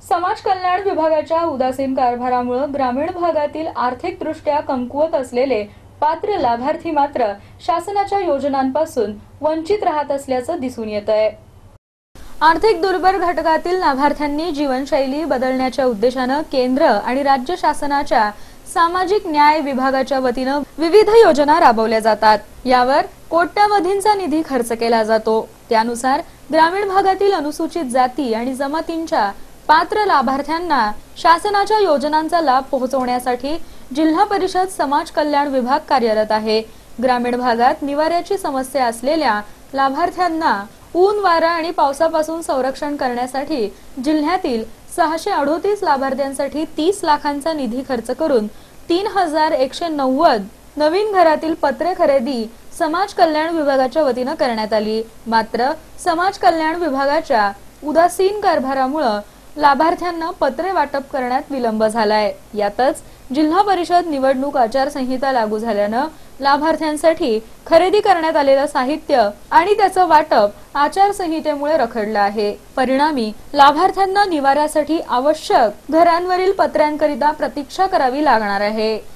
समाज कल्याण विभागाच्या उदासीन कारभारामुळे ग्रामीण भागातील आर्थिकदृष्ट्या कमकुवत असलेले पात्र लाभार्थी मात्र शासनाच्या योजनांपासून वंचित राहत असल्याचं दिसून येत आहे। आर्थिक दुर्बल घटकातील लाभार्थ्यांनी जीवनशैली बदलण्याच्या उद्देशाने केंद्र आणि राज्य शासनाच्या सामाजिक न्याय विभागाच्या वतीने विविध योजना राबवल्या जातात। यावर कोट्यवधींचा निधी खर्च केला जातो। त्यानुसार ग्रामीण भागातील अनुसूचित जाती आणि जमातींच्या पात्र लाभार्थ्यांना शासनाच्या योजनांचा लाभ पोहोचवण्यासाठी जिल्हा परिषद समाज कल्याण विभाग कार्यरत आहे। ग्रामीण भागात निवाऱ्याची समस्या असलेल्या लाभार्थ्यांना ऊन वारा आणि पावसापासून संरक्षण करण्यासाठी जिल्ह्यातील 638 लाभार्थ्यांसाठी 30 लाखांचा निधी खर्च करून 3190 नवीन घरातील पत्रे खरेदी समाज कल्याण विभागाच्या वतीने करण्यात आली। मात्र समाज कल्याण विभागाच्या उदासीन कारभारामुळे लाभार्थ्यांना पत्रे वाटप करण्यात विलंब झालाय। यातच जिल्हा परिषद निवडणूक आचारसंहिता लागू झाल्याने लाभार्थ्यांसाठी खरेदी करण्यात आलेलं साहित्य आणि त्याचं वाटप आचारसंहितेमुळे रखडलं आहे। परिणामी लाभार्थ्यांना निवाऱ्यासाठी आवश्यक घरांवरील पत्र्यांकरिता प्रतीक्षा करावी लागणार आहे।